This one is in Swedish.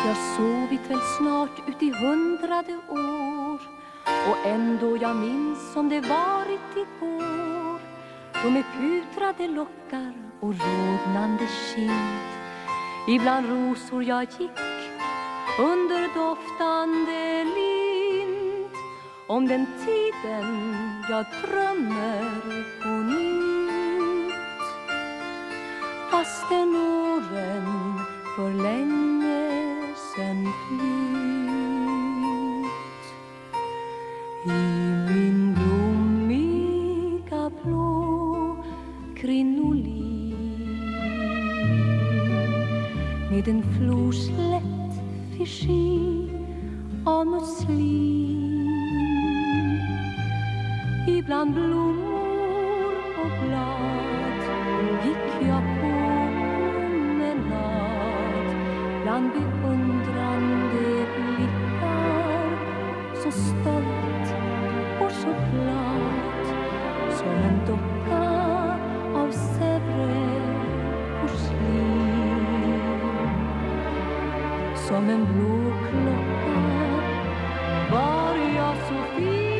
Jag sovit väl snart ut i 100:e år, och ändå jag minns som det varit igår, då med putrade lockar och rodnande kind ibland rosor jag gick under doftande lind. Om den tiden jag drömmer på nytt, fastän åren för länge sen flytt. I min blommiga blå krinolin, med en florslätt fichi av muslin, ibland blommor och blad gick jag på promenad, bland beundrande blickar, så stolt och så glad, som en docka av Sèvres porslin. Som en blå klocka var jag så fin.